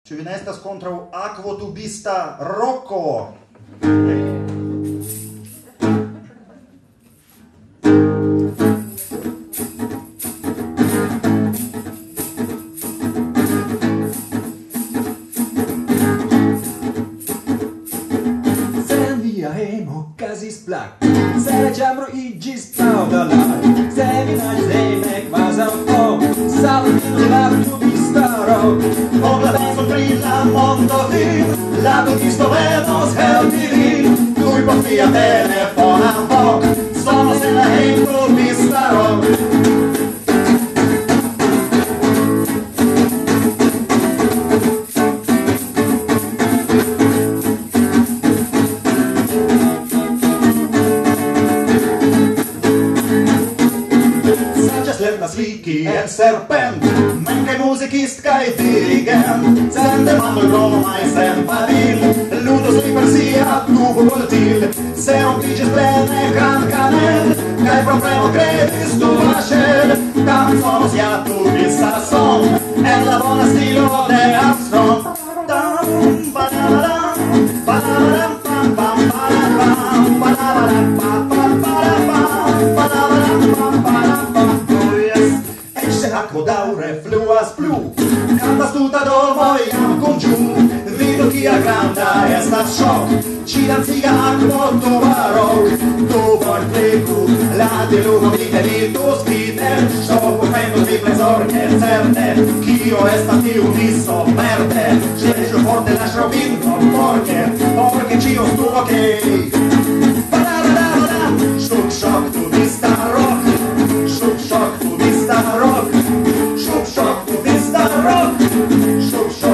Ĉu vi ne estas kontraŭ akvotubista roko? Se via hejmo okazis plak, se la ĉambro iĝis paŭdala, se vi naĝis hejme kvazaŭ salvino la tubistaro. Con la penso pri la mondo vin, la tubisto venos helpi vin, tuj por via telefona vok, sonos en la hejmtubistaro. Sliki el serpent, men kaj muzikist kaj dirigent, sen demando Roma e sen Paril, ludos li per sia tubo volatil, se rompiĝis plene gran canel, kaj problemo kredis tu vaŝel, canzonos ja tubista son, en la bona stilo de Armstrong. Akvo daŭre fluas plu, kantas tuta domo jam kun ĝu, vidu kia granda estas ŝok, ĉi-danciga akvo tubarok, tu forpliku la diludo vi elitus vide, ŝoku vendus vi plezorke certe, kio estas tiu viso verde, ŝeŝu forte la ŝrovinton porke ĉio stu okej. Ŝuk ŝok tubista rock, ŝuk ŝok tubista rock, ŝuk ŝok tubista rock, ŝuk ŝok